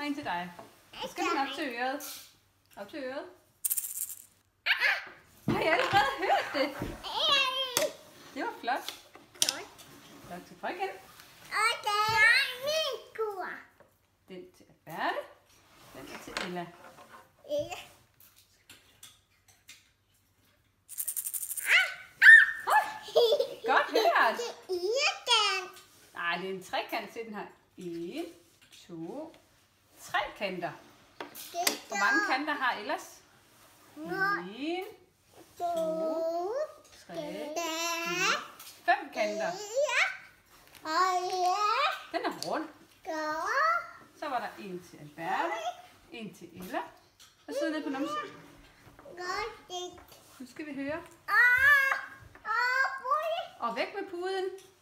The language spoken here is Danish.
og en til dig. Så skal den op til øret. Op til øret. Har jeg allerede hørt det? Det var flot. Flot til frøken. Den til Alberte. Den er til Ella. Godt hørt. Nej, det er en trekant til den her. 1, 2, 3 kanter. Hvor mange kanter har Ellas? 1, 2, 3, 4, 5 kanter. Den er rund. Så var der en til Alberte, en til Ella. Og sidder ned på numsen. Nu skal vi høre. Og væk med puden.